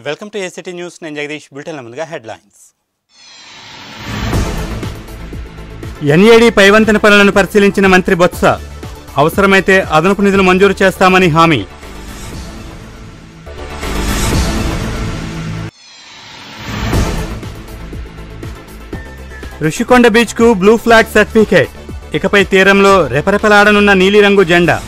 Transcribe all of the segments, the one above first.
Welcome to ACT news. నేను జగదీష్. బులెటిన్ల ముందుగా headlines. NAD పైవంతెన పనులను పరిశీలించిన మంత్రి బొత్స, అవసరమైతే అదనపు నిధులు మంజూరు చేస్తామని హామీ. రుషికొండ బీచ్కు బ్లూ ఫ్లాగ్ సర్టిఫికేట్, ఇకపై తీరంలో రెపరెపలాడనున్న నీలిరంగు జెండా.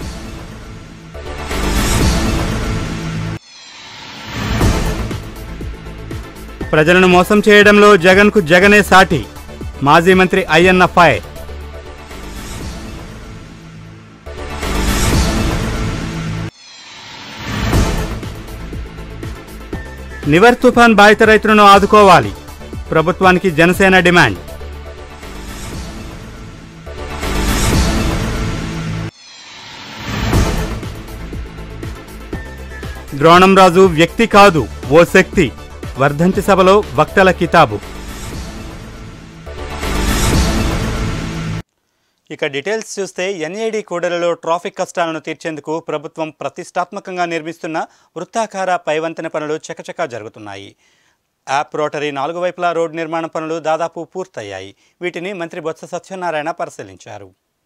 ప్రజలను మోసం చేయడంలో జగన్కు జగనే సాటి, మాజీ మంత్రి అయ్యన్న ఫైర్. నివర్ తుఫాన్ బాధిత రైతులను ఆదుకోవాలి, ప్రభుత్వానికి జనసేన డిమాండ్. ద్రోణంరాజు వ్యక్తి కాదు, ఓ శక్తి, వర్ధంతి సభలో వక్తల కితాబు. ఇక డీటెయిల్స్ చూస్తే, ఎన్ఏడి కూడలిలో ట్రాఫిక్ కష్టాలను తీర్చేందుకు ప్రభుత్వం ప్రతిష్టాత్మకంగా నిర్మిస్తున్న వృత్తాకార పైవంతెన పనులు చకచకా జరుగుతున్నాయి. యాప్ రోటరీ 4 వైపులా రోడ్డు నిర్మాణ పనులు దాదాపు పూర్తయ్యాయి. వీటిని మంత్రి బొత్స సత్యనారాయణ పరిశీలించారు.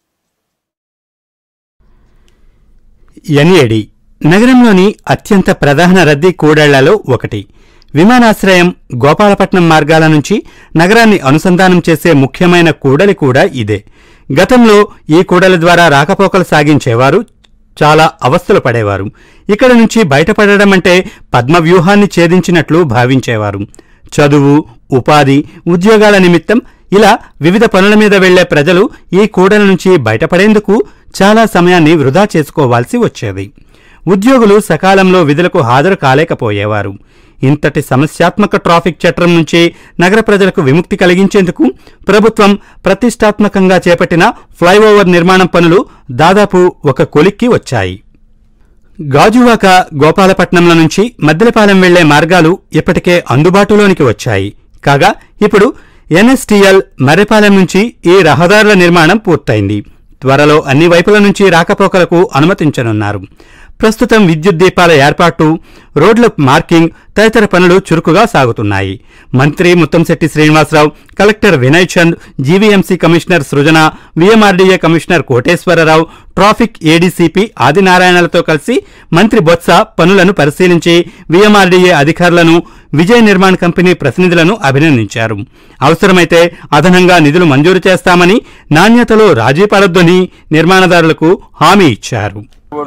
ఎన్ఏడి నగరంలోని అత్యంత ప్రధాన రద్దీ కూడళ్లలో ఒకటి. విమానాశ్రయం, గోపాలపట్నం మార్గాల నుంచి నగరాన్ని అనుసంధానం చేసే ముఖ్యమైన కూడలి కూడా ఇదే. గతంలో ఈ కూడలి ద్వారా రాకపోకలు సాగించేవారు చాలా అవస్థలు పడేవారు. ఇక్కడ నుంచి బయటపడడం అంటే పద్మవ్యూహాన్ని ఛేదించినట్లు భావించేవారు. చదువు, ఉపాధి, ఉద్యోగాల నిమిత్తం ఇలా వివిధ పనుల మీద వెళ్లే ప్రజలు ఈ కూడలి నుంచి బయటపడేందుకు చాలా సమయాన్ని వృధా చేసుకోవాల్సి వచ్చేది. ఉద్యోగులు సకాలంలో విధులకు హాజరు కాలేకపోయేవారు. ఇంతటి సమస్యాత్మక ట్రాఫిక్ చట్రం నుంచి నగర ప్రజలకు విముక్తి కలిగించేందుకు ప్రభుత్వం ప్రతిష్టాత్మకంగా చేపట్టిన ఫ్లైఓవర్ నిర్మాణం పనులు దాదాపు ఒక కొలిక్కి వచ్చాయి. గాజువాక, గోపాలపట్నంల నుంచి మద్దెలపాలెం వెళ్లే మార్గాలు ఇప్పటికే అందుబాటులోనికి వచ్చాయి. కాగా ఇప్పుడు ఎన్ఎస్టీఎల్ మర్రిపాలెం నుంచి ఈ రహదారుల నిర్మాణం పూర్తయింది. త్వరలో అన్ని వైపుల నుంచి రాకపోకలకు అనుమతించనున్నారు. ప్రస్తుతం విద్యుత్ దీపాల ఏర్పాటు, రోడ్ల మార్కింగ్ తదితర పనులు చురుకుగా సాగుతున్నాయి. మంత్రి Muttamsetti Srinivasa Rao, collector Vinay Chand, GVMC commissioner Srujana, VMRDA commissioner Koteswara Rao, traffic ADCP ఆదినారాయణలతో కలిసి మంత్రి బొత్స పనులను పరిశీలించి వీఎంఆర్డీఏ అధికారులను, విజయ్ నిర్మాణ్ కంపెనీ ప్రతినిధులను అభినందించారు. అవసరమైతే అదనంగా నిధులు మంజూరు చేస్తామని, నాణ్యతలో రాజీ పడొద్దని నిర్మాణదారులకు హామీ ఇచ్చారు.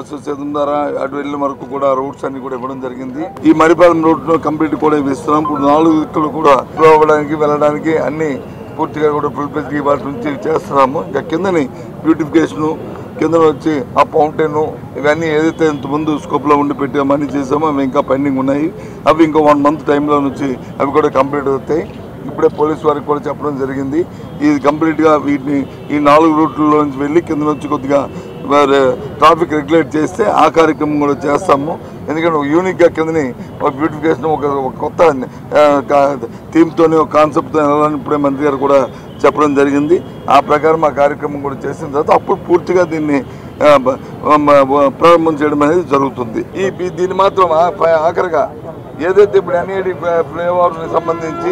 అటు వెళ్ళిన వరకు కూడా రూట్స్ అన్ని కూడా ఇవ్వడం జరిగింది. ఈ మరిపాలెం రోడ్ కంప్లీట్ కూడా ఇస్తున్నాం. ఇప్పుడు 4 దిక్కులు కూడా అవ్వడానికి వెళ్ళడానికి అన్ని పూర్తిగా కూడా ఫుల్ ప్లేస్ వాటి నుంచి చేస్తున్నాము. ఇంకా కిందని బ్యూటిఫికేషన్, కింద వచ్చి ఆ ఫౌంటైన్, ఇవన్నీ ఏదైతే ఇంతకుముందు స్కోప్లో ఉండి పెట్టామని చేసామో అవి ఇంకా పెండింగ్ ఉన్నాయి. అవి ఇంకో 1 మంత్ టైంలో నుంచి అవి కూడా కంప్లీట్ అవుతాయి. ఇప్పుడే పోలీసు వారికి కూడా చెప్పడం జరిగింది. ఇది కంప్లీట్గా వీటిని ఈ 4 రూట్లలో నుంచి వెళ్ళి కింద నుంచి కొద్దిగా ట్రాఫిక్ రెగ్యులేట్ చేస్తే ఆ కార్యక్రమం కూడా చేస్తాము. ఎందుకంటే ఒక యూనిక్గా కిందని ఒక బ్యూటిఫికేషన్, ఒక కొత్త థీమ్తోని, ఒక కాన్సెప్ట్తో వెళ్ళాలని ఇప్పుడే మంత్రి గారు కూడా చెప్పడం జరిగింది. ఆ ప్రకారం ఆ కార్యక్రమం కూడా చేసిన తర్వాత అప్పుడు పూర్తిగా దీన్ని ప్రారంభం చేయడం అనేది జరుగుతుంది. దీన్ని మాత్రం ఆఖరిగా ఏదైతే ఇప్పుడు ఎన్ఏడి ఫ్లైఓవర్ని సంబంధించి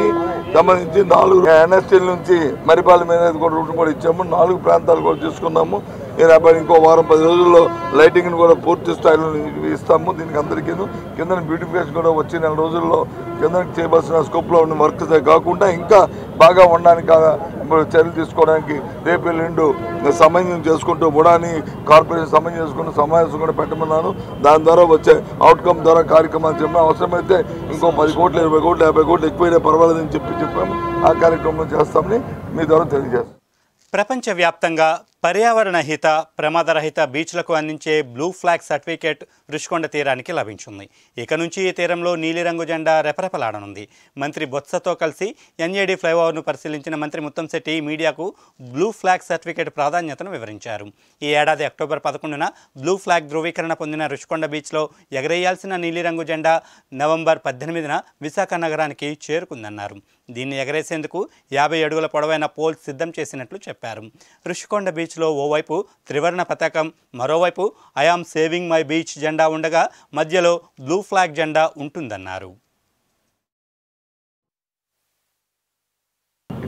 4 ఎన్ఎస్టీఎల్ నుంచి మరిపాలెం అనేది కూడా రూట్ కూడా ఇచ్చాము. 4 ప్రాంతాలు కూడా తీసుకున్నాము. ఇంకో వారం 10 రోజుల్లో లైటింగ్ని కూడా పూర్తి స్థాయిలో ఇస్తాము. దీనికి అందరికీ కింద బ్యూటిఫికేషన్ కూడా వచ్చే 4 రోజుల్లో కిందకి చేయవలసిన స్కోప్లో ఉన్న వర్క్స్ కాకుండా ఇంకా బాగా ఉండడానికి ఇప్పుడు చర్యలు తీసుకోవడానికి రేపు ఎల్లుండు సమన్వయం చేసుకుంటూ బుడాని కార్పొరేషన్ సమన్వయం చేసుకుంటూ సమావేశం కూడా పెట్టమన్నాను. దాని ద్వారా వచ్చే అవుట్కమ్ ద్వారా కార్యక్రమాలు చెప్పిన అవసరమైతే ఇంకో 10 కోట్లు, 20 కోట్లు, 50 కోట్లు ఎక్కువైనా పర్వాలేదని చెప్పాము. ఆ కార్యక్రమం చేస్తామని మీ ద్వారా తెలియజేస్తాం. ప్రపంచవ్యాప్తంగా పర్యావరణ హిత, ప్రమాదరహిత బీచ్లకు అందించే బ్లూ ఫ్లాగ్ సర్టిఫికేట్ రుషికొండ తీరానికి లభించింది. ఇక నుంచి ఈ తీరంలో నీలిరంగు జెండా రెపరెపలాడనుంది. మంత్రి బొత్సతో కలిసి ఎన్ఏడి ఫ్లైఓవర్ను పరిశీలించిన మంత్రి ముత్తంశెట్టి మీడియాకు బ్లూ ఫ్లాగ్ సర్టిఫికేట్ ప్రాధాన్యతను వివరించారు. ఈ ఏడాది అక్టోబర్ 11న బ్లూ ఫ్లాగ్ ధృవీకరణ పొందిన రుషికొండ బీచ్లో ఎగరేయాల్సిన నీలిరంగు జెండా నవంబర్ 18న విశాఖ నగరానికి చేరుకుందన్నారు. దీన్ని ఎగరేసేందుకు 50 అడుగుల పొడవైన పోల్ సిద్ధం చేసినట్లు చెప్పారు. రుషికొండ బీచ్లో ఓవైపు త్రివర్ణ పతాకం, మరోవైపు I am saving my beach జెండా ఉండగా మధ్యలో బ్లూ ఫ్లాగ్ జెండా ఉంటుందన్నారు.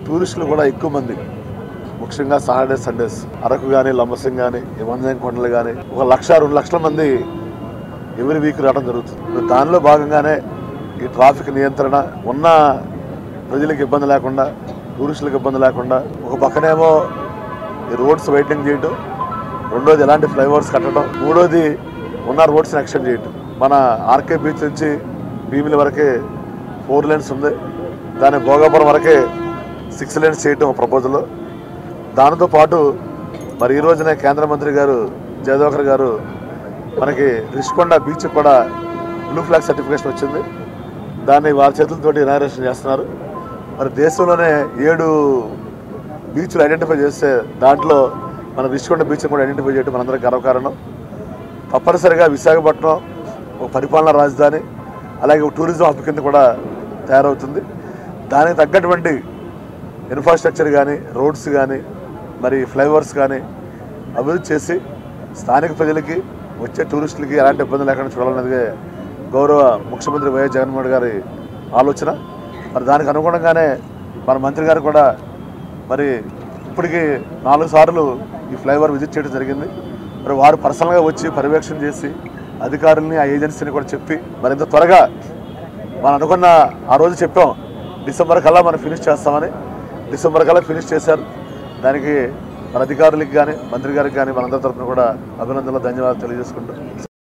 టూరిస్టులు కూడా ఎక్కువ మంది, ముఖ్యంగా సాటర్డే సండేస్ అరకు కానీ లంబసింగ్ కానీ వంజంగి కొండలు కానీ 1-2 లక్షల మంది ఎవ్రీ వీక్ రావడం జరుగుతుంది. దానిలో భాగంగానే ఈ ట్రాఫిక్ నియంత్రణ ఉన్న ప్రజలకు ఇబ్బంది లేకుండా, టూరిస్టులకు ఇబ్బంది లేకుండా, ఒక పక్కనేమో ఈ రోడ్స్ వైడనింగ్ చేయటం, రెండోది ఎలాంటి ఫ్లైఓవర్స్ కట్టడం, మూడోది ఉన్న రోడ్స్ని ఎక్స్టెండ్ చేయటం. మన ఆర్కే బీచ్ నుంచి భీమిలి వరకే 4 lanes ఉంది, దాని భోగాపురం వరకే 6 lanes చేయటం ప్రపోజల్. దానితో పాటు మరి ఈ రోజునే కేంద్ర మంత్రి గారు జయదేవకర్ గారు మనకి రిషికొండ బీచ్ కూడా బ్లూ ఫ్లాగ్ సర్టిఫికేషన్ వచ్చింది. దాన్ని వారి చేతులతోటి ఇనాగ్రేషన్ చేస్తున్నారు. మరి దేశంలోనే 7 బీచ్లు ఐడెంటిఫై చేస్తే దాంట్లో మన రిషికొండ బీచ్ కూడా ఐడెంటిఫై చేయడం మనందరం గర్వకారణం. తప్పనిసరిగా విశాఖపట్నం ఒక పరిపాలనా రాజధాని, అలాగే ఒక టూరిజం హబ్ కింద కూడా తయారవుతుంది. దానికి తగ్గటువంటి ఇన్ఫ్రాస్ట్రక్చర్ కానీ, రోడ్స్ కానీ, మరి ఫ్లైఓవర్స్ కానీ అభివృద్ధి చేసి స్థానిక ప్రజలకి, వచ్చే టూరిస్టులకి ఎలాంటి ఇబ్బంది లేకుండా చూడాలనేది గౌరవ ముఖ్యమంత్రి వైఎస్ జగన్మోహన్ గారి ఆలోచన. మరి దానికి అనుగుణంగానే మన మంత్రి గారు కూడా మరి ఇప్పటికీ 4 సార్లు ఈ ఫ్లైఓవర్ విజిట్ చేయడం జరిగింది. మరి వారు పర్సనల్గా వచ్చి పర్యవేక్షణ చేసి అధికారుల్ని, ఆ ఏజెన్సీని కూడా చెప్పి మరి ఇంత త్వరగా మనం అనుకున్న ఆ రోజు చెప్పాం డిసెంబర్ కల్లా మనం ఫినిష్ చేస్తామని. డిసెంబర్ కల్లా ఫినిష్ చేశారు. దానికి మన అధికారులకి కానీ, మంత్రి గారికి కానీ మనందరి తరఫున కూడా అభినందనలు, ధన్యవాదాలు తెలియజేసుకుంటాం.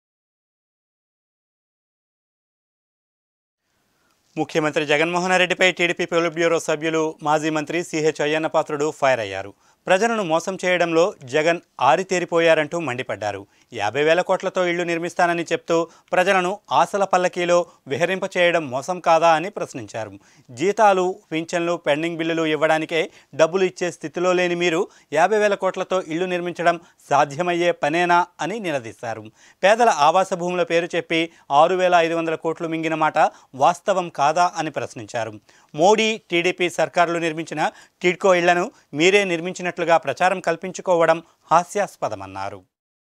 ముఖ్యమంత్రి జగన్మోహన్ రెడ్డిపై టీడీపీ పొలిట్ బ్యూరో సభ్యులు మాజీ మంత్రి సిహెచ్ అయ్యన్న పాత్రుడు ఫైర్ అయ్యారు. ప్రజలను మోసం చేయడంలో జగన్ ఆరితేరిపోయారంటూ మండిపడ్డారు. 50,000 కోట్లతో ఇళ్లు నిర్మిస్తానని చెప్తూ ప్రజలను ఆశల పల్లకీలో విహరింప చేయడం మోసం కాదా అని ప్రశ్నించారు. జీతాలు, పింఛన్లు, పెండింగ్ బిల్లులు ఇవ్వడానికే డబ్బులు ఇచ్చే స్థితిలో లేని మీరు 50,000 కోట్లతో ఇళ్లు నిర్మించడం సాధ్యమయ్యే పనేనా అని నిలదీశారు. పేదల ఆవాస భూముల పేరు చెప్పి 6,500 కోట్లు మింగిన మాట వాస్తవం కాదా అని ప్రశ్నించారు. మోడీ, టీడీపీ సర్కారులు నిర్మించిన టిడ్కో ఇళ్లను మీరే నిర్మించినట్లుగా ప్రచారం కల్పించుకోవడం హాస్యాస్పదమన్నారు.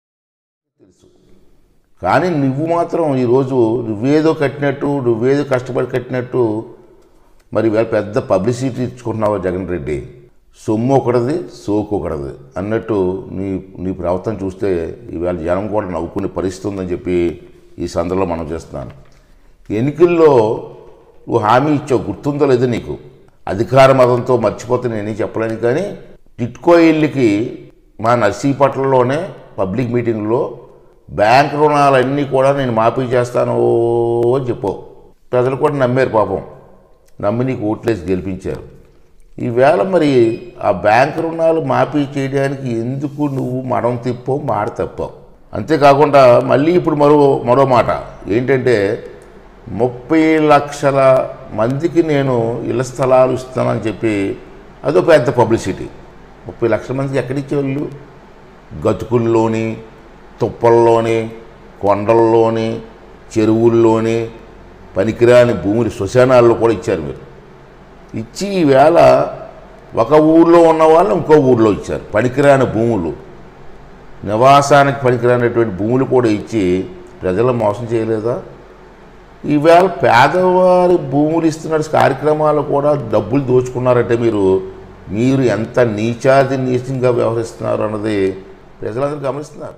కానీ నువ్వు మాత్రం ఈరోజు నువ్వేదో కట్టినట్టు, నువ్వేదో కష్టపడి కట్టినట్టు మరి పెద్ద పబ్లిసిటీ ఇచ్చుకుంటున్నావు జగన్ రెడ్డి. సొమ్ము ఒకటిది, సోకు ఒకటిది అన్నట్టు నీ ప్రవర్తన చూస్తే ఈవేళ జనం కూడా నవ్వుకునే పరిస్థితి ఉందని చెప్పి ఈ సందర్భంలో మనం చేస్తున్నాను. ఎన్నికల్లో నువ్వు హామీ ఇచ్చావు, గుర్తుందో లేదో నీకు. అధికార మతంతో మర్చిపోతే నేనే చెప్పలేను. కానీ టిడ్కో ఇళ్ళకి మా నర్సీపట్నంలోనే పబ్లిక్ మీటింగ్లో బ్యాంక్ రుణాలన్నీ కూడా నేను మాఫీ చేస్తాను అని చెప్పావు. ప్రజలు కూడా నమ్మారు పాపం, నమ్మి నీకు ఓట్లేసి గెలిపించారు. ఈవేళ మరి ఆ బ్యాంక్ రుణాలు మాఫీ చేయడానికి ఎందుకు నువ్వు మడం తిప్పావు, మాట తప్పావు. అంతేకాకుండా మళ్ళీ ఇప్పుడు మరో మాట ఏంటంటే 30 లక్షల మందికి నేను ఇళ్ల స్థలాలు ఇస్తానని చెప్పి అదో పెద్ద పబ్లిసిటీ. 30 లక్షల మందికి ఎక్కడిచ్చేవాళ్ళు? గతుకుల్లోని, తుప్పల్లోని, కొండల్లోని, చెరువుల్లోని, పనికిరాని భూములు శ్మశానాల్లో కూడా ఇచ్చారు మీరు. ఇచ్చి ఈవేళ ఒక ఊళ్ళో ఉన్న వాళ్ళని ఇంకో ఊళ్ళో ఇచ్చారు. పనికిరాని భూములు, నివాసానికి పనికిరానటువంటి భూములు కూడా ఇచ్చి ప్రజలు మోసం చేయలేదా? ఈవేళ పేదవారి భూములు ఇస్తున్న కార్యక్రమాలు కూడా డబ్బులు దోచుకున్నారంటే మీరు ఎంత నీచంగా వ్యవహరిస్తున్నారు అన్నది ప్రజలందరూ గమనిస్తున్నారు.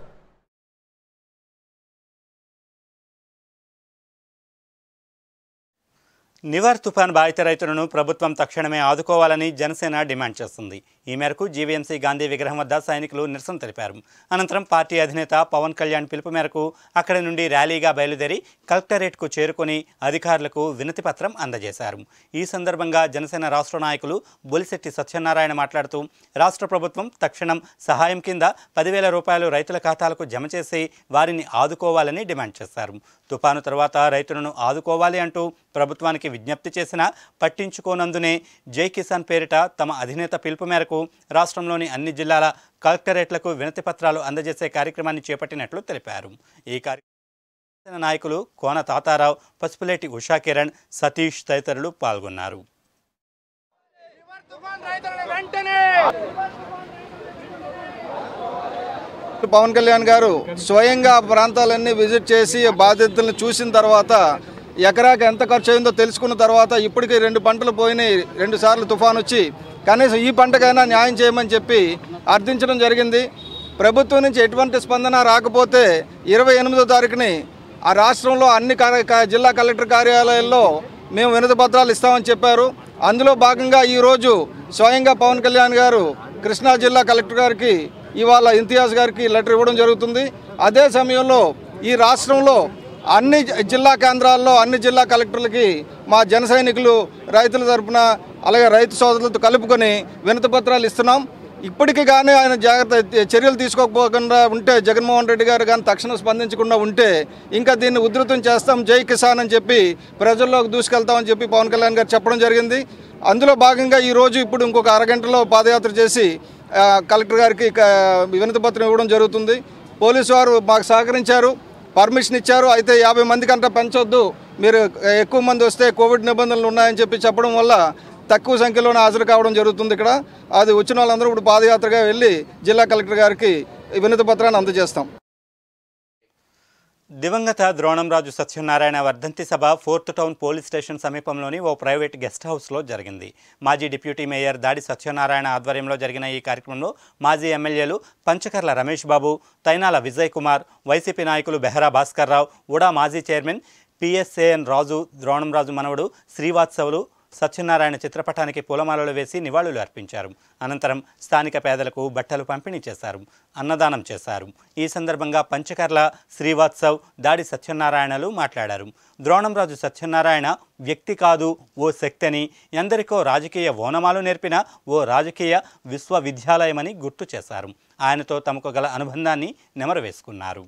నివార్ తుఫాన్ బాధిత రైతులను ప్రభుత్వం తక్షణమే ఆదుకోవాలని జనసేన డిమాండ్ చేస్తుంది. ఈ మేరకు జీవీఎంసీ గాంధీ విగ్రహం వద్ద సైనికులు నిరసన తెలిపారు. అనంతరం పార్టీ అధినేత పవన్ కళ్యాణ్ పిలుపు మేరకు అక్కడి నుండి ర్యాలీగా బయలుదేరి కలెక్టరేట్కు చేరుకుని అధికారులకు వినతిపత్రం అందజేశారు. ఈ సందర్భంగా జనసేన రాష్ట్ర నాయకులు బొలిశెట్టి సత్యనారాయణ మాట్లాడుతూ రాష్ట్ర ప్రభుత్వం తక్షణం సహాయం కింద 10,000 రూపాయలు రైతుల ఖాతాలకు జమ చేసి వారిని ఆదుకోవాలని డిమాండ్ చేశారు. తుపాను తర్వాత రైతులను ఆదుకోవాలి అంటూ ప్రభుత్వానికి విజ్ఞప్తి చేసినా పట్టించుకోనందునే జై కిసాన్ పేరిట తమ అధినేత పిలుపు మేరకు రాష్ట్రంలోని అన్ని జిల్లాల కలెక్టరేట్లకు వినతి పత్రాలు అందజేసే కార్యక్రమాన్ని చేపట్టినట్లు తెలిపారు. ఈ కార్యక్రమంలో నాయకులు కోన తాతారావు, పసుపులేటి ఉషాకిరణ్, సతీష్ తదితరులు పాల్గొన్నారు. పవన్ కళ్యాణ్ గారు స్వయంగా ప్రాంతాలన్నీ విజిట్ చేసి బాధితులను చూసిన తర్వాత ఎకరాకి ఎంత ఖర్చు అయిందో తెలుసుకున్న తర్వాత ఇప్పటికీ 2 పంటలు పోయినాయి. 2 సార్లు తుఫాన్ వచ్చి కనీసం ఈ పంటకైనా న్యాయం చేయమని చెప్పి అర్థించడం జరిగింది. ప్రభుత్వం నుంచి ఎటువంటి స్పందన రాకపోతే 28వ తారీఖుని ఆ రాష్ట్రంలో అన్ని జిల్లా కలెక్టర్ కార్యాలయాల్లో మేము వినతి పత్రాలు ఇస్తామని చెప్పారు. అందులో భాగంగా ఈరోజు స్వయంగా పవన్ కళ్యాణ్ గారు కృష్ణా జిల్లా కలెక్టర్ గారికి ఇవాళ ఇంతియాజ్ గారికి లెటర్ ఇవ్వడం జరుగుతుంది. అదే సమయంలో ఈ రాష్ట్రంలో అన్ని జిల్లా కేంద్రాల్లో అన్ని జిల్లా కలెక్టర్లకి మా జన సైనికులు రైతుల తరపున అలాగే రైతు సోదరులతో కలుపుకొని వినతి పత్రాలు ఇస్తున్నాం. ఇప్పటికీ కానీ ఆయన జాగ్రత్త చర్యలు తీసుకోకపోకుండా ఉంటే, జగన్మోహన్ రెడ్డి గారు కానీ తక్షణం స్పందించకుండా ఉంటే ఇంకా దీన్ని ఉధృతం చేస్తాం, జై కిసాన్ అని చెప్పి ప్రజల్లోకి దూసుకెళ్తామని చెప్పి పవన్ కళ్యాణ్ గారు చెప్పడం జరిగింది. అందులో భాగంగా ఈరోజు ఇప్పుడు ఇంకొక అరగంటలో పాదయాత్ర చేసి కలెక్టర్ గారికి వినతి పత్రం ఇవ్వడం జరుగుతుంది. పోలీసు వారు మాకు సహకరించారు, పర్మిషన్ ఇచ్చారు. అయితే 50 మంది కంటే పెంచొద్దు, మీరు ఎక్కువ మంది వస్తే కోవిడ్ నిబంధనలు ఉన్నాయని చెప్పి చెప్పడం వల్ల తక్కువ సంఖ్యలోనే హాజరు కావడం జరుగుతుంది. ఇక్కడ అది వచ్చిన వాళ్ళందరూ ఇప్పుడు పాదయాత్రగా వెళ్ళి జిల్లా కలెక్టర్ గారికి వినతి పత్రాన్ని అందజేస్తాం. దివంగత ద్రోణంరాజు సత్యనారాయణ వర్ధంతి సభ 4th టౌన్ పోలీస్ స్టేషన్ సమీపంలోని ఓ ప్రైవేట్ గెస్ట్ హౌస్లో జరిగింది. మాజీ డిప్యూటీ మేయర్ దాడి సత్యనారాయణ ఆధ్వర్యంలో జరిగిన ఈ కార్యక్రమంలో మాజీ ఎమ్మెల్యేలు పంచకర్ల రమేష్ బాబు, తైనాల విజయ్ కుమార్, వైసీపీ నాయకులు బెహరా భాస్కర్ రావు, ఉడా మాజీ చైర్మన్ పిఎస్ఏఎన్ రాజు, ద్రోణంరాజు మనవడు శ్రీవాత్సవులు సత్యనారాయణ చిత్రపటానికి పూలమాలలు వేసి నివాళులు అర్పించారు. అనంతరం స్థానిక పేదలకు బట్టలు పంపిణీ చేశారు, అన్నదానం చేశారు. ఈ సందర్భంగా పంచకర్ల, శ్రీవాత్సవ్, దాడి సత్యనారాయణలు మాట్లాడారు. ద్రోణంరాజు సత్యనారాయణ వ్యక్తి కాదు, ఓ శక్తి అని, ఎందరికో రాజకీయ ఓనమాలు నేర్పిన ఓ రాజకీయ విశ్వవిద్యాలయమని గుర్తు చేశారు. ఆయనతో తమకు గల అనుబంధాన్ని నెమరు వేసుకున్నారు.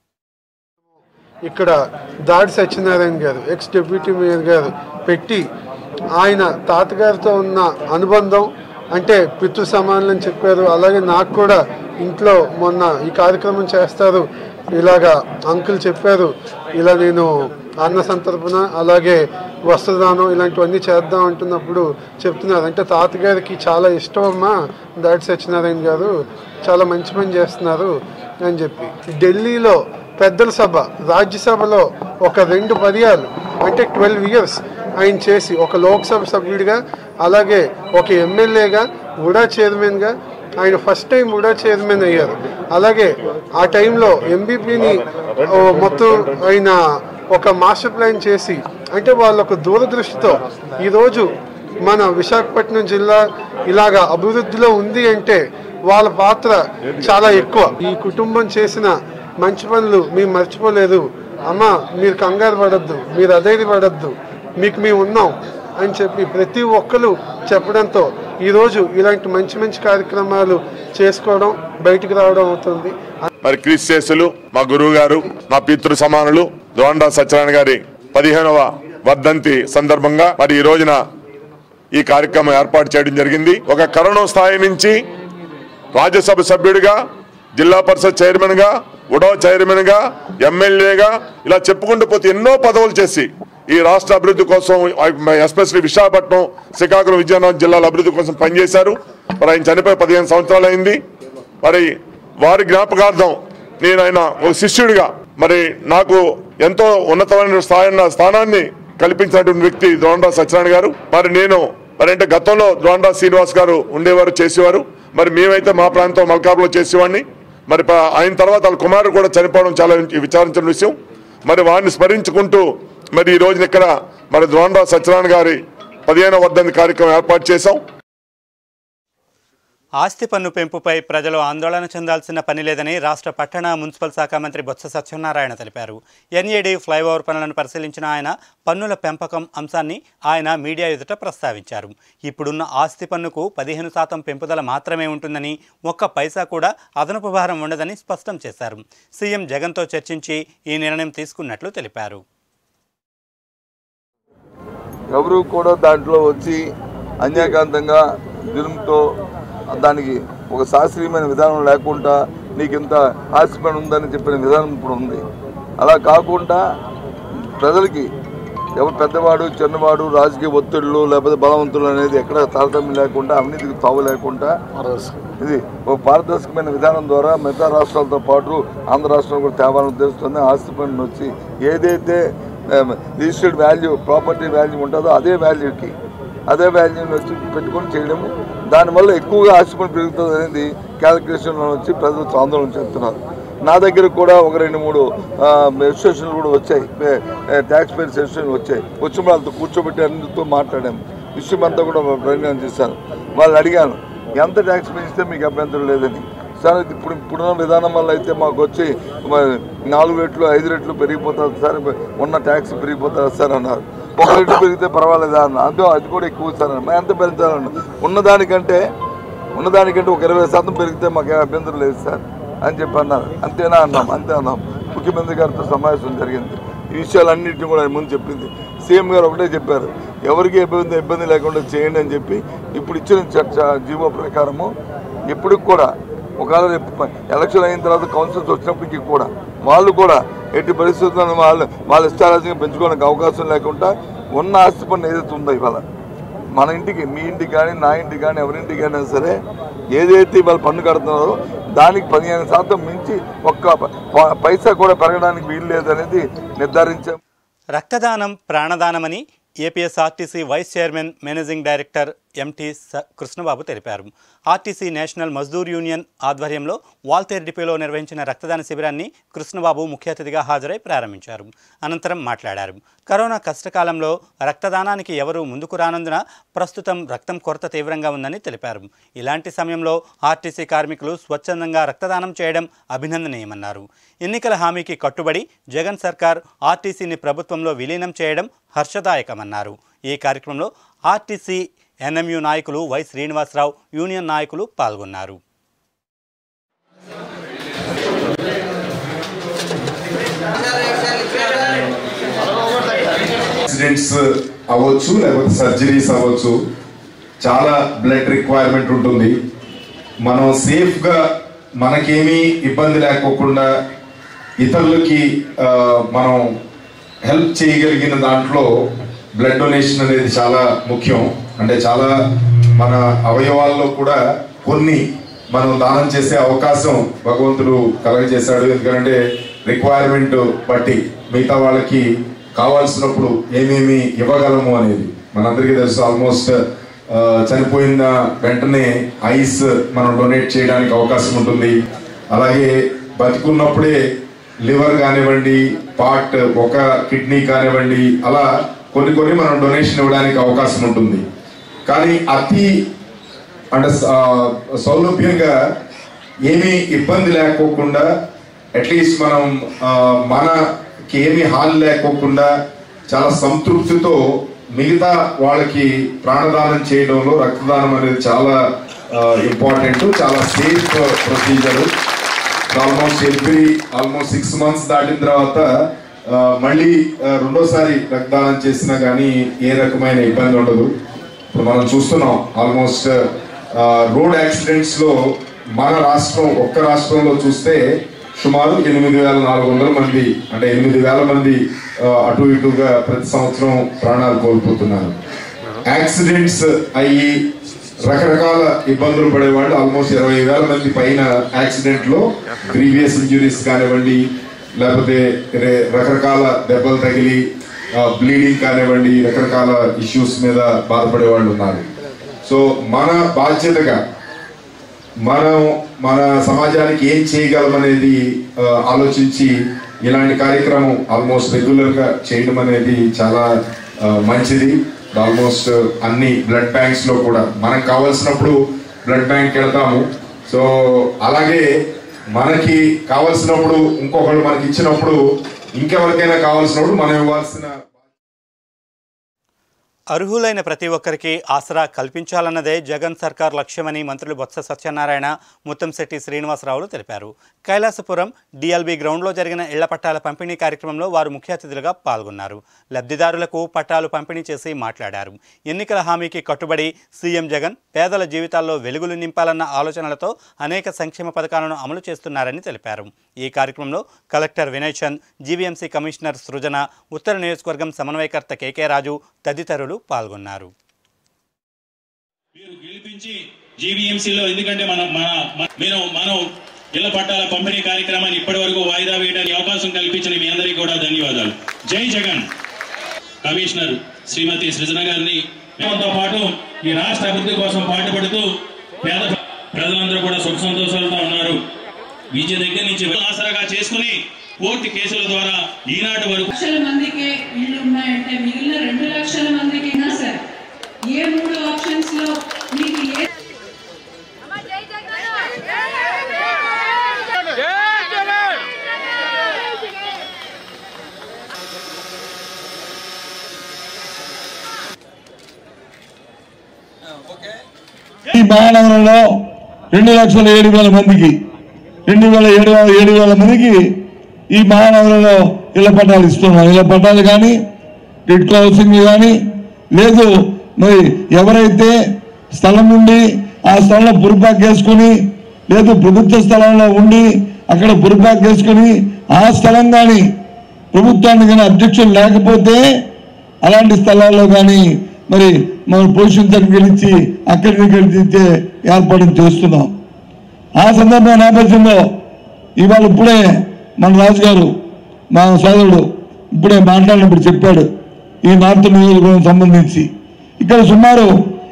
ఇక్కడ దాడి సత్యనారాయణ గారు ఎక్స్ డిప్యూటీ మేయర్ గారు పెట్టి ఆయన తాతగారితో ఉన్న అనుబంధం అంటే పితృ సమానులు అని చెప్పారు. అలాగే నాకు కూడా ఇంట్లో మొన్న ఈ కార్యక్రమం చేస్తారు ఇలాగా అంకుల్ చెప్పారు, ఇలా నేను అన్న సంతర్పణ అలాగే వస్త్రదానం ఇలాంటివన్నీ చేద్దాం అంటున్నప్పుడు చెప్తున్నారు. అంటే తాతగారికి చాలా ఇష్టం అమ్మా దాడి సత్యనారాయణ గారు, చాలా మంచి పని చేస్తున్నారు అని చెప్పి. ఢిల్లీలో పెద్దల సభ, రాజ్యసభలో ఒక 2 పర్యాలు అంటే 12 years ఆయన చేసి ఒక లోక్సభ సభ్యుడిగా అలాగే ఒక ఎమ్మెల్యేగా ఉడా చైర్మన్గా ఆయన ఫస్ట్ టైం ఉడా చైర్మన్ అయ్యారు. అలాగే ఆ టైంలో ఎంబీపీని మొత్తం ఆయన ఒక మాస్టర్ ప్లాన్ చేసి అంటే వాళ్ళొక దూరదృష్టితో ఈరోజు మన విశాఖపట్నం జిల్లా ఇలాగా అభివృద్ధిలో ఉంది అంటే వాళ్ళ పాత్ర చాలా ఎక్కువ. ఈ కుటుంబం చేసిన మంచి పనులు మేము మర్చిపోలేదు అమ్మా, మీరు కంగారు పడద్దు, మీరు అధైర్యపడద్దు, మీకు మేము ఉన్నాం అని చెప్పి ప్రతి ఒక్కరు చెప్పడంతో ఈరోజు ఇలాంటి మంచి మంచి కార్యక్రమాలు చేసుకోవడం బయటికి రావడం అవుతుంది. మరి క్రీస్తులు మా గురువు గారు, మా పితృ సమానులు ద్రోణంరాజు సత్యనారాయణ గారి 15వ వర్ధంతి సందర్భంగా మరి ఈ రోజున ఈ కార్యక్రమం ఏర్పాటు చేయడం జరిగింది. ఒక కరోనా స్థాయి నుంచి రాజ్యసభ సభ్యుడిగా, జిల్లా పరిషత్ చైర్మన్ గా, ఉడవ చైర్మన్ గా, ఎమ్మెల్యేగా ఇలా చెప్పుకుంటూ పోతే ఎన్నో పదవులు చేసి ఈ రాష్ట్ర అభివృద్ధి కోసం ఎస్పెషల్లీ విశాఖపట్నం, శ్రీకాకుళం, విజయనగరం జిల్లాల అభివృద్ధి కోసం పనిచేశారు. మరి ఆయన చనిపోయి 15 సంవత్సరాలు అయింది. మరి వారి జ్ఞాపకార్థం నేను ఆయన ఒక శిష్యుడిగా మరి నాకు ఎంతో ఉన్నతమైన స్థానాన్ని కల్పించినటువంటి వ్యక్తి ద్రోణంరాజు సత్యనారాయణ గారు. మరి నేను అంటే గతంలో ద్రోణంరాజు శ్రీనివాస్ గారు ఉండేవారు, చేసేవారు. మరి మేమైతే మా ప్రాంతం మల్కాపులో చేసేవాడిని. మరి ఆయన తర్వాత వాళ్ళ కుమారుడు కూడా చనిపోవడం చాలా విచారించిన విషయం. మరి వారిని స్మరించుకుంటూ మరి ఈ రోజున ఇక్కడ మరి ద్రోణంరాజు సత్యనారాయణ గారి 15వ వర్ధంతి కార్యక్రమం ఏర్పాటు చేశాం. ఆస్తి పన్ను పెంపుపై ప్రజలు ఆందోళన చెందాల్సిన పని లేదని రాష్ట్ర పట్టణ మున్సిపల్ శాఖ మంత్రి బొత్స సత్యనారాయణ తెలిపారు. ఎన్ఏడి ఫ్లైఓవర్ పనులను పరిశీలించిన ఆయన పన్నుల పెంపకం అంశాన్ని ఆయన మీడియా ఎదుట ప్రస్తావించారు. ఇప్పుడున్న ఆస్తి పన్నుకు 15% పెంపుదల మాత్రమే ఉంటుందని, ఒక్క పైసా కూడా అదనపు భారం ఉండదని స్పష్టం చేశారు. సీఎం జగన్తో చర్చించి ఈ నిర్ణయం తీసుకున్నట్లు తెలిపారు. ఎవరు కూడా దాంట్లో వచ్చి అన్యాయకాంతంగా దినంతో దానికి ఒక శాస్త్రీయమైన విధానం లేకుండా నీకు ఇంత ఆస్తి పన్ను ఉందని చెప్పిన విధానం ఇప్పుడు ఉంది. అలా కాకుండా ప్రజలకి ఎవరు పెద్దవాడు, చిన్నవాడు, రాజకీయ ఒత్తిళ్లు లేకపోతే బలవంతులు అనేది ఎక్కడ తారతమ్యం లేకుండా, అవినీతికి తావు లేకుండా ఇది ఒక పారదర్శకమైన విధానం ద్వారా మిగతా రాష్ట్రాలతో పాటు ఆంధ్ర రాష్ట్రం కూడా తేవాలని ఉద్దేశిస్తుంది. ఆస్తి పన్ను వచ్చి ఏదైతే రిజిస్టర్డ్ వాల్యూ, ప్రాపర్టీ వాల్యూ ఉంటుందో అదే వాల్యూకి అదే వాల్యూని వచ్చి పెట్టుకొని చేయడము, దానివల్ల ఎక్కువగా ఆస్తుపడి పెరుగుతుంది అనేది క్యాలిక్యులేషన్లో వచ్చి ప్రజలు ఆందోళన చెప్తున్నారు. నా దగ్గర కూడా ఒక 2-3 అసోసియేషన్లు కూడా వచ్చాయి, ట్యాక్స్ పేయర్స్ అసోసియేషన్ వచ్చాయి. వచ్చి వాళ్ళతో కూర్చోబెట్టి అందరితో మాట్లాడాము, విషయం అంతా కూడా ప్రయోజనం చేశాను. వాళ్ళని అడిగాను ఎంత ట్యాక్స్ పెంచితే మీకు అభ్యంతరం లేదని. సార్ ఇప్పుడున్న విధానం వల్ల అయితే మాకు వచ్చి 4 రెట్లు 5 రెట్లు పెరిగిపోతుంది సార్, ఉన్న ట్యాక్స్ పెరిగిపోతుంది సార్ అన్నారు. 1 రెట్లు పెరిగితే పర్వాలేదా అన్న, అది కూడా ఎక్కువ సార్ అన్న. ఎంత పెంచాలన్న ఉన్నదానికంటే ఒక 20% పెరిగితే మాకు అభ్యంతరం లేదు సార్ అని చెప్పి అన్నారు. అంతేనా అన్నాం, అంతే అన్నాం. ముఖ్యమంత్రి గారితో సమావేశం జరిగింది, ఈ విషయాలన్నింటినీ కూడా ముందు చెప్పింది. సీఎం గారు ఒకటే చెప్పారు, ఎవరికి ఇబ్బంది లేకుండా చేయండి అని చెప్పి. ఇప్పుడు ఇచ్చిన జీవో ప్రకారము ఇప్పటికి కూడా ఒకవేళ ఎలక్షన్ అయిన తర్వాత కౌన్సిల్స్ వచ్చినప్పటికీ కూడా వాళ్ళు కూడా ఎట్టి పరిస్థితుల్లో వాళ్ళ ఇష్టారాజ్యంగా పెంచుకోవడానికి అవకాశం లేకుండా ఉన్న ఆస్తి పన్ను ఏదైతే ఉందో ఇవాళ మన ఇంటికి, మీ ఇంటికి కానీ నా ఇంటికి కానీ ఎవరింటికి అయినా సరే ఏదైతే ఇవాళ పన్ను కడుతున్నారో దానికి 15% మించి ఒక్క పైసా కూడా పెరగడానికి వీలు లేదనేది నిర్ధారించాం. రక్తదానం ప్రాణదానమని APSRTC vice chairman managing director MT Krishna Babu తెలిపారు. ఆర్టీసీ నేషనల్ మజ్దూర్ యూనియన్ ఆధ్వర్యంలో వాల్తేరు డిపోలో నిర్వహించిన రక్తదాన శిబిరాన్ని కృష్ణబాబు ముఖ్య అతిథిగా హాజరై ప్రారంభించారు. అనంతరం మాట్లాడారు. కరోనా కష్టకాలంలో రక్తదానానికి ఎవరూ ముందుకు రానందున ప్రస్తుతం రక్తం కొరత తీవ్రంగా ఉందని తెలిపారు. ఇలాంటి సమయంలో ఆర్టీసీ కార్మికులు స్వచ్ఛందంగా రక్తదానం చేయడం అభినందనీయమన్నారు. ఎన్నికల హామీకి కట్టుబడి జగన్ సర్కార్ ఆర్టీసీని ప్రభుత్వంలో విలీనం చేయడం హర్షదాయకమన్నారు. ఈ కార్యక్రమంలో ఆర్టీసీ ఎన్ఎంయు నాయకులు వై శ్రీనివాసరావు, యూనియన్ నాయకులు పాల్గొన్నారు. యాక్సిడెంట్స్ అవ్వచ్చు, లేకపోతే సర్జరీస్ అవ్వచ్చు, చాలా బ్లడ్ రిక్వైర్మెంట్ ఉంటుంది. మనం సేఫ్గా మనకేమీ ఇబ్బంది లేకోకుండా ఇతరులకి మనం హెల్ప్ చేయగలిగిన దాంట్లో బ్లడ్ డొనేషన్ అనేది చాలా ముఖ్యం. అంటే చాలా మన అవయవాల్లో కూడా కొన్ని మనం దానం చేసే అవకాశం భగవంతుడు కలగజేశాడు. ఎందుకంటే రిక్వైర్మెంట్ బట్టి మిగతా వాళ్ళకి కావాల్సినప్పుడు ఏమేమి ఇవ్వగలము అనేది మనందరికీ తెలుసు. ఆల్మోస్ట్ చనిపోయిన వెంటనే ఐస్ మనం డొనేట్ చేయడానికి అవకాశం ఉంటుంది. అలాగే బతికున్నప్పుడే లివర్ కానివ్వండి, పార్ట్ ఒక కిడ్నీ కానివ్వండి, అలా కొన్ని మనం డొనేషన్ ఇవ్వడానికి అవకాశం ఉంటుంది. కానీ అతి అంటే సౌలభ్యంగా ఏమీ ఇబ్బంది లేకోకుండా అట్లీస్ట్ మనం మనకి ఏమీ హాని లేకోకుండా చాలా సంతృప్తితో మిగతా వాళ్ళకి ప్రాణదానం చేయడంలో రక్తదానం అనేది చాలా ఇంపార్టెంట్, చాలా సేఫ్ ప్రొసీజర్. ఆల్మోస్ట్ 6 months దాటిన తర్వాత మళ్ళీ రెండోసారి రక్తదానం చేసినా కానీ ఏ రకమైన ఇబ్బంది ఉండదు. ఇప్పుడు మనం చూస్తున్నాం ఆల్మోస్ట్ రోడ్ యాక్సిడెంట్స్ లో మన రాష్ట్రం, ఒక్క రాష్ట్రంలో చూస్తే సుమారు 8,400 మంది, అంటే 8,000 మంది అటు ఇటుగా ప్రతి సంవత్సరం ప్రాణాలు కోల్పోతున్నారు. యాక్సిడెంట్స్ అయ్యి రకరకాల ఇబ్బందులు పడేవాళ్ళు ఆల్మోస్ట్ 20,000 మంది పైన యాక్సిడెంట్ లో గ్రీవియస్ ఇంజురీస్ కానివ్వండి, లేకపోతే రకరకాల దెబ్బలు తగిలి బ్లీడింగ్ కానివ్వండి, రకరకాల ఇష్యూస్ మీద బాధపడే వాళ్ళు ఉన్నారు. సో మన బాధ్యతగా మన సమాజానికి ఏం చేయగలమనేది ఆలోచించి ఇలాంటి కార్యక్రమం ఆల్మోస్ట్ రెగ్యులర్ గా చేయడం అనేది చాలా మంచిది. ఆల్మోస్ట్ అన్ని బ్లడ్ బ్యాంక్స్ లో కూడా మనకు కావాల్సినప్పుడు బ్లడ్ బ్యాంక్ వెళ్తాము. సో అలాగే మనకి కావాల్సినప్పుడు ఇంకొకళ్ళు మనకి ఇచ్చినప్పుడు ఇంకెవరికైనా కావాల్సినప్పుడు మనం ఇవ్వాల్సిన. అర్హులైన ప్రతి ఒక్కరికి ఆసరా కల్పించాలన్నదే జగన్ సర్కార్ లక్ష్యమని మంత్రులు బొత్స సత్యనారాయణ, ముత్తంశెట్టి శ్రీనివాసరావులు తెలిపారు. కైలాసపురం డిఎల్బీ గ్రౌండ్లో జరిగిన ఇళ్ల పట్టాల పంపిణీ కార్యక్రమంలో వారు ముఖ్య అతిథులుగా పాల్గొన్నారు. లబ్ధిదారులకు పట్టాలు పంపిణీ చేసి మాట్లాడారు. ఎన్నికల హామీకి కట్టుబడి సీఎం జగన్ పేదల జీవితాల్లో వెలుగులు నింపాలన్న ఆలోచనలతో అనేక సంక్షేమ పథకాలను అమలు చేస్తున్నారని తెలిపారు. ఈ కార్యక్రమంలో collector Vinay Chand, GVMC commissioner Srujana, ఉత్తర నియోజకవర్గం సమన్వయకర్త కేకే రాజు తదితరులు పాల్గొన్నారు. ఎందుకంటే మనం ఇళ్ల పట్టాల పంపిణీ కార్యక్రమాన్ని ఇప్పటి వరకు వాయిదా వేయడానికి అవకాశం కల్పించిన మీ అందరికీ కూడా ధన్యవాదాలు. జై జగన్. కమిషనర్ శ్రీమతి సృజన గారిని తో పాటు ఈ రాష్ట్ర అభివృద్ధి కోసం పాటుపడుతూ పేద ప్రజలందరూ కూడా సుఖ సంతోషాలతో ఉన్నారు. విద్య దగ్గర నుంచి ఆసరాగా చేసుకుని కోర్టు కేసుల ద్వారా ఈనాటి వరకు లక్షల మందికి ఇళ్ళు ఉన్నాయంటే మిగిలిన 2 లక్షల మందికి సరే ఏ 3 ఆప్షన్స్ లో మీకు ఏ ఈ మహానగరంలో 2,07,000 మందికి 2,700 మందికి ఈ మహానగరంలో ఇళ్ల పట్టాలు ఇస్తున్నాం. ఇళ్ల పట్టాలు కానీ టిట్కో హౌసింగ్ కానీ లేదు మరి ఎవరైతే స్థలం ఉండి ఆ స్థలంలో పురుపాకు వేసుకుని లేదు ప్రభుత్వ స్థలంలో ఉండి అక్కడ పురుపాకు వేసుకుని ఆ స్థలం కానీ ప్రభుత్వానికి కానీ అబ్జెక్షన్ లేకపోతే అలాంటి స్థలాల్లో కానీ మరి మనం పొజిషన్ సర్టిఫికేట్ ఇచ్చి అక్కడికి ఇచ్చే ఏర్పాటు చేస్తున్నాం. ఆ సందర్భ నేపథ్యంలో ఇవాళ ఇప్పుడే మన రాజు గారు మా సోదరుడు ఇప్పుడే మాట్లాడినప్పుడు చెప్పాడు ఈ నార్త్ నియోజకవర్గం సంబంధించి ఇక్కడ సుమారు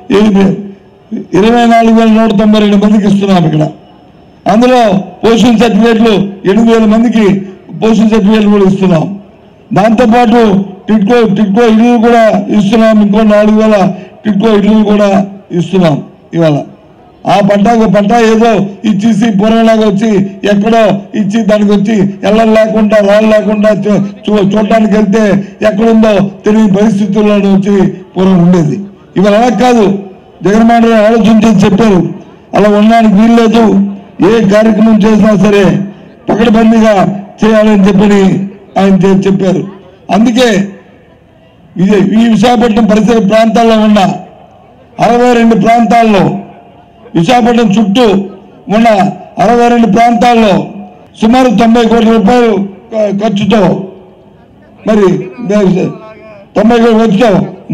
24,192 మందికి ఇస్తున్నాం. ఇక్కడ అందులో పొజిషన్ సర్టిఫికేట్లు 8,000 మందికి పొజిషన్ సర్టిఫికేట్లు కూడా ఇస్తున్నాం. దాంతోపాటు టిట్కో ఇళ్ళు కూడా ఇస్తున్నాం. ఇంకో 4,000 టిట్కో ఇళ్ళు కూడా ఇస్తున్నాం. ఇవాళ ఆ పట్టా ఏదో ఇచ్చేసి పూర్వంలాగా వచ్చి ఎక్కడో ఇచ్చి దానికి వచ్చి ఎల్లలు లేకుండా రాళ్ళు లేకుండా చూడటానికి వెళ్తే ఎక్కడుందో తెలియని పరిస్థితుల్లో వచ్చి పూర్వం ఉండేది. ఇవాళ అలా కాదు. జగన్మోహన్ రెడ్డి ఆలోచించి చెప్పారు అలా ఉండడానికి వీల్లేదు. ఏ కార్యక్రమం చేసినా సరే పకడ్బందీగా చేయాలని చెప్పని ఆయన చెప్పారు. అందుకే ఈ విశాఖపట్నం పరిసర ప్రాంతాల్లో ఉన్న 62 ప్రాంతాల్లో విశాఖపట్నం చుట్టూ ఉన్న 62 ప్రాంతాల్లో సుమారు 90 కోట్ల రూపాయలు ఖర్చుతో మరి 90 కోట్ల ఖర్చుతో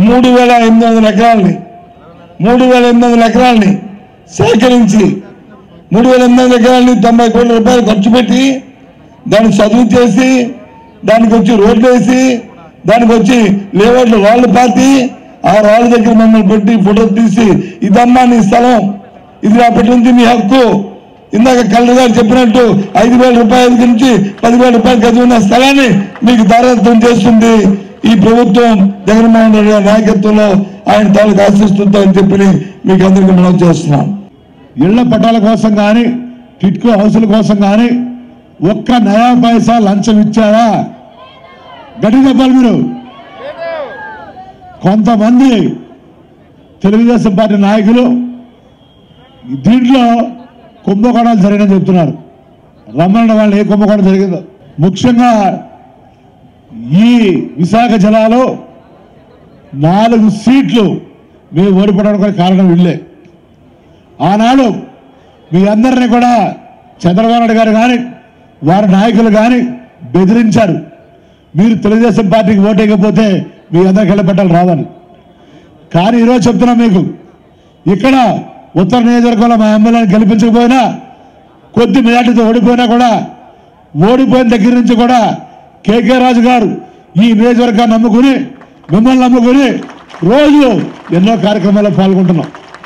3,800 ఎకరాలని సేకరించి 3,800 ఎకరాలని 90 కోట్ల రూపాయలు ఖర్చు పెట్టి దాన్ని చదువు చేసి దానికి వచ్చి రోడ్లు వేసి దానికి వచ్చి లేఅవుట్లు రాళ్ళు పాతి ఆ రాళ్ళ దగ్గర మమ్మల్ని పెట్టి ఫోటో తీసి ఇదమ్మా నీ స్థలం, ఇది అప్పటి నుంచి మీ హక్కు. ఇందాక కలెక్టర్ గారు చెప్పినట్టు 5,000 రూపాయల నుంచి 10,000 రూపాయలు గది ఉన్న స్థలాన్ని మీకు దారాదత్తం చేస్తుంది ఈ ప్రభుత్వం జగన్మోహన్ రెడ్డి గారి నాయకత్వంలో ఆయన తాలూకు ఆశిస్తుందని చెప్పి మీకు అందరికీ మనం చేస్తున్నాం. ఇళ్ల పట్టాల కోసం కానీ టిట్కో హౌసుల కోసం కానీ ఒక్క నయా పైసా లంచం ఇచ్చారా? గట్టి చెప్పాలి మీరు. కొంతమంది తెలుగుదేశం పార్టీ నాయకులు దీంట్లో కుంభకోణాలు జరిగినని చెప్తున్నారు. రమ్మన్న వాళ్ళు ఏ కుంభకోణం జరిగిందో. ముఖ్యంగా ఈ విశాఖ జిల్లాలో 4 సీట్లు మేము ఓడిపోవడానికి కారణం వీళ్ళే. ఆనాడు మీ అందరినీ కూడా చంద్రబాబు నాయుడు గారు కానీ వారి నాయకులు కానీ బెదిరించారు. మీరు తెలుగుదేశం పార్టీకి ఓటేయకపోతే మీ అందరికి వెళ్ళబట్టాలి రాదని. కానీ ఈరోజు చెప్తున్నా మీకు ఇక్కడ ఉత్తర నియోజకవర్గంలో మా ఎమ్మెల్యేని గెలిపించకపోయినా కొద్ది మెజార్టీతో ఓడిపోయినా కూడా ఓడిపోయిన దగ్గర నుంచి కూడా కేకే రాజు గారు ఈ నియోజకవర్గాన్ని నమ్ముకుని మిమ్మల్ని నమ్ముకుని రోజు ఎన్నో కార్యక్రమాల్లో పాల్గొంటున్నాం.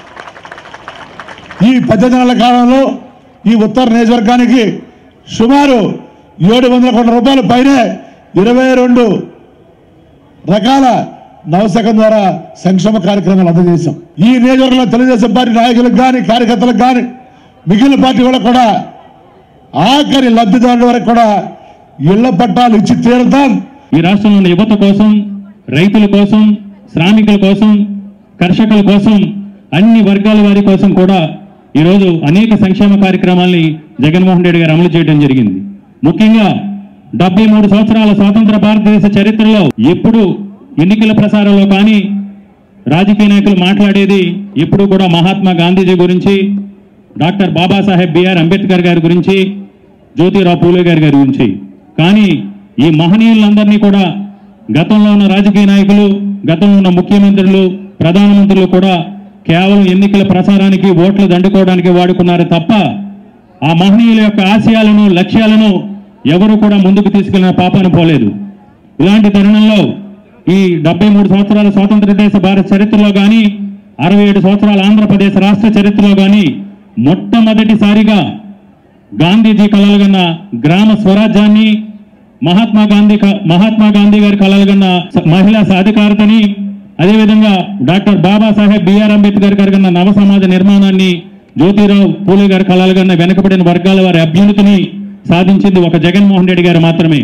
ఈ 18 నెలల కాలంలో ఈ ఉత్తర నియోజకవర్గానికి సుమారు 700 కోట్ల రూపాయల పైనే 22 రకాల నవశకం ద్వారా సంక్షేమ కార్యక్రమాలు అందజేశాం. ఈ నియోజకవర్గంలో తెలుగుదేశం పార్టీ నాయకులకు కానీ కార్యకర్తలకు కానీ మిగిలిన పార్టీ వాళ్ళకు కూడా ఆఖరి లబ్ధిదారుల వరకు కూడా ఇళ్ల పట్టాలు ఇచ్చి తీరుతాం. ఈ రాష్ట్రంలో ఉన్న యువత కోసం, రైతుల కోసం, శ్రామికుల కోసం, కర్షకుల కోసం, అన్ని వర్గాల వారి కోసం కూడా ఈరోజు అనేక సంక్షేమ కార్యక్రమాల్ని జగన్మోహన్ రెడ్డి గారు అమలు చేయడం జరిగింది. ముఖ్యంగా 73 సంవత్సరాల స్వాతంత్ర భారతదేశ చరిత్రలో ఎప్పుడు ఎన్నికల ప్రసారంలో కానీ రాజకీయ నాయకులు మాట్లాడేది ఎప్పుడు కూడా మహాత్మా గాంధీజీ గురించి, డాక్టర్ బాబాసాహెబ్ బిఆర్ అంబేద్కర్ గారి గురించి, జ్యోతిరావు పూలే గారి గురించి. కానీ ఈ మహనీయులందరినీ కూడా గతంలో ఉన్న రాజకీయ నాయకులు, గతంలో ఉన్న ముఖ్యమంత్రులు, ప్రధానమంత్రులు కూడా కేవలం ఎన్నికల ప్రసారానికి ఓట్లు దండుకోవడానికి వాడుకున్నారు తప్ప ఆ మహనీయుల యొక్క ఆశయాలను, లక్ష్యాలను ఎవరు కూడా ముందుకు తీసుకెళ్లిన పాపాన పోలేదు. ఇలాంటి తరుణంలో ఈ 73 సంవత్సరాల స్వాతంత్ర దేశ భారత చరిత్రలో కానీ 67 సంవత్సరాల ఆంధ్రప్రదేశ్ రాష్ట్ర చరిత్రలో కానీ మొట్టమొదటిసారిగా గాంధీజీ కలలుగన్న గ్రామ స్వరాజ్యాన్ని, మహాత్మా గాంధీ గారి కలలుగన్న మహిళా సాధికారతని, అదేవిధంగా డాక్టర్ బాబాసాహెబ్ బిఆర్ అంబేద్కర్ గారి కన్నా నవ సమాజ నిర్మాణాన్ని, జ్యోతిరావు పూలే గారి కలలుగన్న వెనుకబడిన వర్గాల వారి అభ్యున్నతిని సాధించింది ఒక జగన్మోహన్ రెడ్డి గారు మాత్రమే.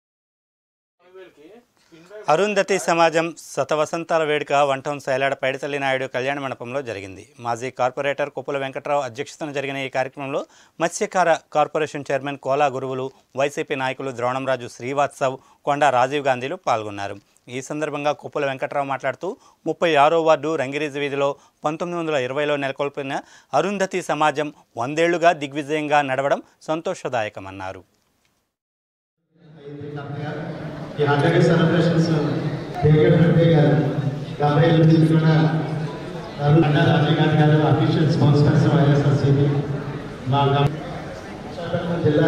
అరుంధతి సమాజం శతవసంతాల వేడుక వన్ టౌన్ సైలాడ పైడితల్లి నాయుడు కళ్యాణ మండపంలో జరిగింది. మాజీ కార్పొరేటర్ కుప్పల వెంకట్రావు అధ్యక్షతన జరిగిన ఈ కార్యక్రమంలో మత్స్యకార కార్పొరేషన్ చైర్మన్ కోలా గురువులు, వైసీపీ నాయకులు ద్రోణంరాజు శ్రీవాత్సవ్, కొండా రాజీవ్ గాంధీలు పాల్గొన్నారు. ఈ సందర్భంగా కుప్పల వెంకట్రావు మాట్లాడుతూ 36వ వార్డు రంగిరీజు వీధిలో 1920లో నెలకొల్పిన అరుంధతి సమాజం 100 ఏళ్లుగా దిగ్విజయంగా నడవడం సంతోషదాయకమన్నారు. ఈ 100 సెలబ్రేషన్స్ రాజీవ్ గాంధీ గారు అఫీషియల్ స్పోర్ట్స్ పర్సన్ వైఎస్ఆర్సీపీ మా జిల్లా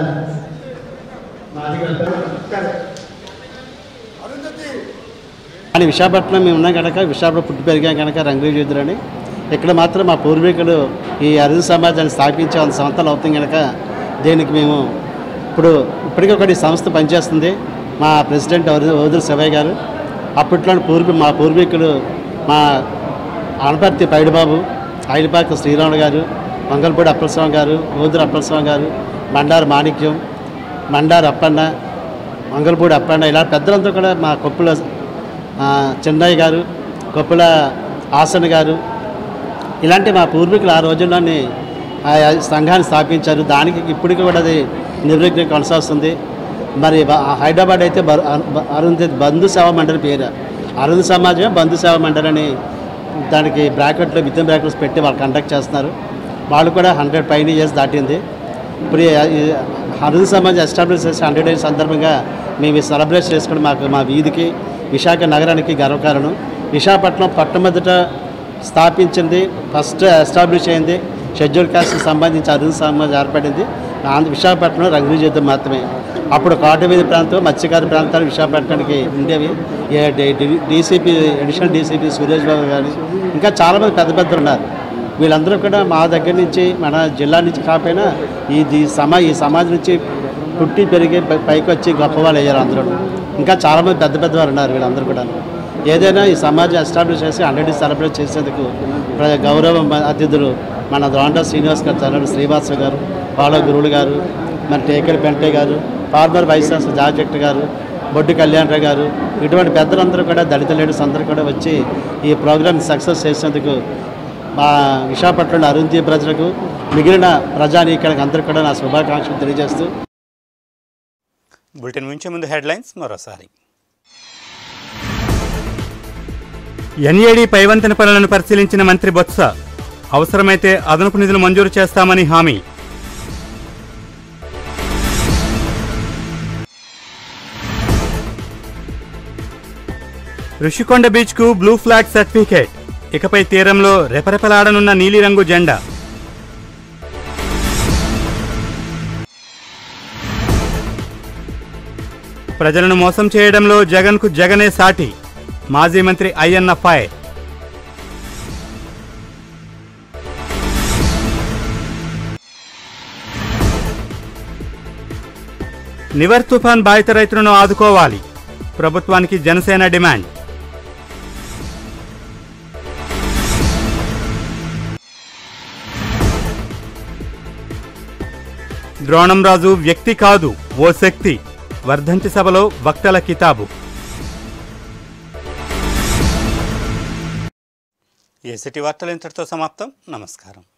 అని విశాఖపట్నం మేము ఉన్నాం కనుక విశాఖపట్నం పుట్టి పెరిగాం కనుక రంగులు చూద్దురని ఇక్కడ మాత్రం మా పూర్వీకులు ఈ అరుంధతి సమాజాన్ని స్థాపించే 100 సంవత్సరాలు అవుతుంది కనుక దీనికి మేము ఇప్పటికీ ఒకటి సంస్థ పనిచేస్తుంది. మా ప్రెసిడెంట్ ఓదురు శివయ్య గారు, అప్పట్లో మా పూర్వీకులు మా ఆనపర్తి పైడిబాబు, ఐలిపాక శ్రీరాముడు గారు, మంగళపూడి అప్పలస్వామి గారు, ఓదురు అప్పలస్వామి గారు, మండారు మాణిక్యం, మండారు అప్పన్న, మంగళపూడి అప్పన్న, ఇలా పెద్దలంతా కూడా మా కొప్పుల చెన్నయ్య గారు, కొప్పుల ఆసన్ గారు, ఇలాంటి మా పూర్వీకులు ఆ రోజుల్లోని సంఘాన్ని స్థాపించారు. దానికి ఇప్పటికీ కూడా అది నిర్విఘ్నం కొనసాగుతుంది. మరి హైదరాబాద్ అయితే అరుంధతి బంధు సేవా మండలి పేరు, అరుంధతి సమాజం బంధు సేవా మండలి అని దానికి బ్రాకెట్లో విత్ బ్రాకెట్స్ పెట్టి వాళ్ళు కండక్ట్ చేస్తున్నారు. వాళ్ళు కూడా 100 పైన ఇయర్స్ దాటింది. ఇప్పుడు అరుంధతి సమాజం ఎస్టాబ్లిష్ చేసి 100 డేస్ సందర్భంగా మేము సెలబ్రేట్ చేసుకుని మా వీధికి, విశాఖ నగరానికి గర్వకారణం. విశాఖపట్నం మొట్టమొదట స్థాపించింది, ఫస్ట్ ఎస్టాబ్లిష్ అయింది షెడ్యూల్ కాస్ట్కి సంబంధించి అరుంధతి సమాజం ఏర్పడింది విశాఖపట్నంలో రంగులు యుద్ధం మాత్రమే. అప్పుడు కాటవీధి ప్రాంతం, మత్స్యకార ప్రాంతాలు విశాఖపట్నానికి ఉండేవి. DCP, additional DCP Suresh Babu garu, ఇంకా చాలామంది పెద్ద ఉన్నారు. వీళ్ళందరూ కూడా మా దగ్గర నుంచి, మన జిల్లా నుంచి కాకపోయినా ఈ సమాజం నుంచి పుట్టి పెరిగి పైకి వచ్చి గొప్పవాళ్ళు అయ్యారు అందరూ. ఇంకా చాలామంది పెద్దవారు ఉన్నారు. వీళ్ళందరూ కూడా ఏదైనా ఈ సమాజం ఎస్టాబ్లిష్ చేసి 100 డేస్ సెలబ్రేట్ చేసేందుకు గౌరవ అతిథులు మన ద్రోండా శ్రీనివాస్ గారు, చల్లడు శ్రీవాత్సవ్ గారు, పాల గురువులు గారు, మన టేకడి పెంటే గారు, ఫార్మర్ వైస్ ఛాన్సలర్ జార్జెట్ గారు, బొడ్డు కళ్యాణరావు గారు, ఇటువంటి పెద్దలందరూ కూడా, దళిత లీడర్స్ అందరూ కూడా వచ్చి ఈ ప్రోగ్రామ్ సక్సెస్ చేసేందుకు మా విశాఖపట్నంలో అరుంధతి ప్రజలకు, మిగిలిన ప్రజానీకానికి అందరూ కూడా నా శుభాకాంక్షలు తెలియజేస్తూ. బులెటిన్ ముంచే ముందు హెడ్లైన్స్ మరోసారి. ఎన్ఏడి పైవంతెన పనులను పరిశీలించిన మంత్రి బొత్స, అవసరమైతే అదనపు నిధులు మంజూరు చేస్తామని హామీ. ఋషికొండ బీచ్కు బ్లూ ఫ్లాగ్ సర్టిఫికేట్, ఇకపై తీరంలో రెపరెపలాడనున్న నీలిరంగు జెండా. ప్రజలను మోసం చేయడంలో జగన్కు జగనే సాటి, మాజీ మంత్రి అయ్యన్న ఫైర్. నివర్ తుఫాన్ బాధిత రైతులను ఆదుకోవాలి, ప్రభుత్వానికి జనసేన డిమాండ్. ద్రోణంరాజు వ్యక్తి కాదు, ఓ శక్తి, వర్ధంతి సభలో వక్తల కితాబు. ఏసిటీ వార్తలు ఇంతటితో సమాప్తం. నమస్కారం.